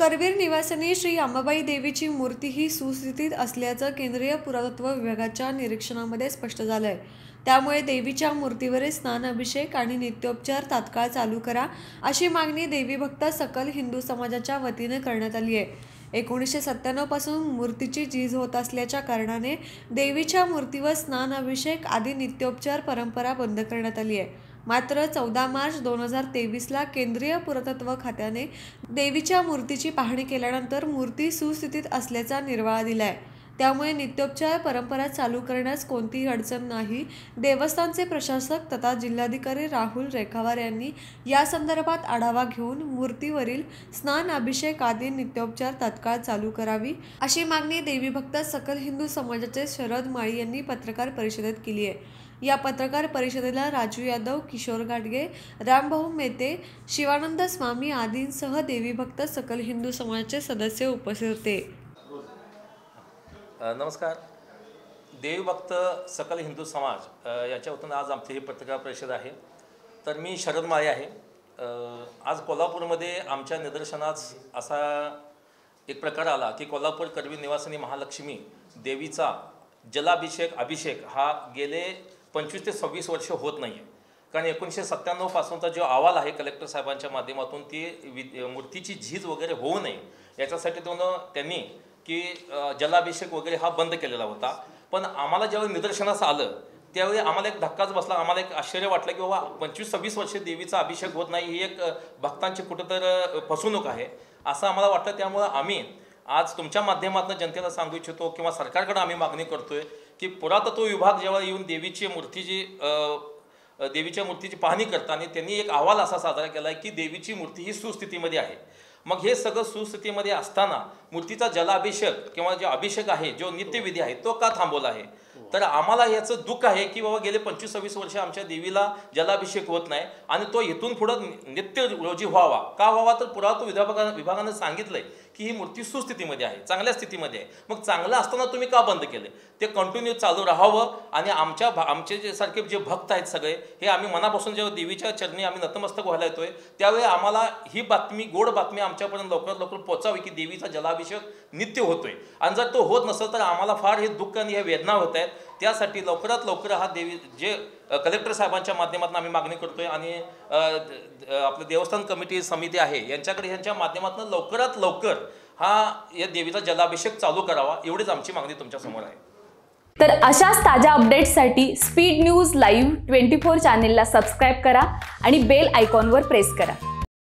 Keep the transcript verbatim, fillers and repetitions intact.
करवीर निवासिनी श्री अंबाबाई देवीची मूर्ती ही सुस्थितीत असल्याचं केंद्रीय पुरातत्व विभागाच्या निरीक्षणामध्ये स्पष्ट झालंय। त्यामुळे देवीच्या मूर्तीवरील स्नान अभिषेक आणि नित्योपचार तात्काळ चालू करा अशी मागणी देवी भक्त सकल हिंदू समाजाच्या वतीने करण्यात आली आहे। एकोणीसशे सत्त्याण्णव पासून मूर्तीची झीज होत असल्याच्या कारणाने देवीच्या मूर्तीवर स्नान अभिषेक आदी नित्योपचार परंपरा बंद करण्यात आली आहे। मात्र चौदा मार्च दोन हजार तेवीस ला केंद्रीय पुरातत्व खात्याने देवीच्या मूर्तीची पाहणी केल्यानंतर मूर्ती सुस्थितीत असल्याचा निर्वाळा दिलाय। त्यामुळे नित्योपचार परंपरा चालू करण्यास कोणतीही अडचण नाही। देवस्थानचे प्रशासक तथा जिल्हाधिकारी राहुल रेखावार यांनी या संदर्भात आढावा घेऊन मूर्तीवरील स्नान अभिषेक आदी नित्योपचार तात्काळ चालू करावी अशी मागणी देवी भक्त सकल हिंदू समाजाचे शरद माळी यांनी पत्रकार परिषदेत केली आहे। या पत्रकार परिषदेला राजू यादव, किशोर घाटगे, रामभाऊ मेहते, शिवानंद स्वामी आदींसह देवी भक्त सकल हिंदू समाजाचे सदस्य उपस्थित होते। नमस्कार। देवी भक्त सकल हिंदू समाज याच्या वतीने आज आमची ही पत्रकार परिषद आहे। तर मी शरद माळी आहे। आज कोल्हापूरमध्ये आमच्या निदर्शनास असा एक प्रकार आला की कोल्हापूर करवीर निवासिनी महालक्ष्मी देवीचा जलाभिषेक अभिषेक हा गेले पंचवीस ते सव्वीस वर्ष होत नाही आहे। कारण एकोणीसशे सत्त्याण्णव पासूनचा जो अहवाल आहे कलेक्टर साहेबांच्या माध्यमातून ती मूर्तीची झीज वगैरे होऊ नये याच्यासाठी त्यांनी की जलाभिषेक वगैरे हा बंद केलेला होता। पण आम्हाला ज्यावेळी निदर्शनास आलं त्यावेळी आम्हाला एक धक्काच बसला। आम्हाला एक आश्चर्य वाटलं की बाबा पंचवीस सव्वीस वर्ष देवीचा अभिषेक होत नाही ही एक भक्तांची कुठंतर फसवणूक आहे असं आम्हाला वाटलं। त्यामुळं आम्ही आज तुमच्या माध्यमातून जनतेला सांगू इच्छितो किंवा सरकारकडे आम्ही मागणी करतोय की पुरातत्व विभाग जेव्हा येऊन देवीची मूर्तीची देवीच्या मूर्तीची पाहणी करताना त्यांनी एक अहवाल असा सादर केला आहे की देवीची मूर्ती ही सुस्थितीमध्ये आहे। मग हे सगळं सुस्थितीमध्ये असताना मूर्तीचा जलाभिषेक किंवा जो अभिषेक आहे जो नित्यविधी आहे तो का थांबवला आहे? तर आम्हाला याचं दुःख आहे की बाबा गेले पंचवीस सव्वीस वर्ष आमच्या देवीला जलाभिषेक होत नाही आणि तो इथून पुढं नित्य रोजी व्हावा का व्हावा? तर पुरातत्व विभागा विभागाने सांगितलंय की ही मूर्ती सुस्थितीमध्ये आहे, चांगल्या स्थितीमध्ये आहे। मग चांगलं असताना तुम्ही का बंद केले? ते कंटिन्यू चालू राहावं आणि आमच्या आमचे जे सारखे जे भक्त आहेत सगळे हे आम्ही मनापासून जेव्हा देवीच्या चरणी आम्ही नतमस्तक व्हायला येतोय त्यावेळी आम्हाला ही बातमी गोड बातमी आमच्यापर्यंत लवकरात लवकर पोहोचावी की देवीचा जलाभिषेक नित्य होतोय। आणि जर तो होत नसेल तर आम्हाला फार हे दुःख आणि हे वेदना होत आहेत। त्यासाठी लवकरात लवकर हा देवी जे कलेक्टर साहेबांच्या माध्यमातून आम्ही मागणी करतोय आणि आपलं देवस्थान कमिटी समिती आहे यांच्याकडे यांच्या माध्यमातून लवकरात लवकर हा या देवीचा जलाभिषेक चालू करावा एवढीच आमची मागणी तुमच्या समोर आहे। तर अशाच ताज्या अपडेट्ससाठी speed news live twenty four चॅनेलला सबस्क्राईब करा आणि बेल आयकॉनवर प्रेस करा।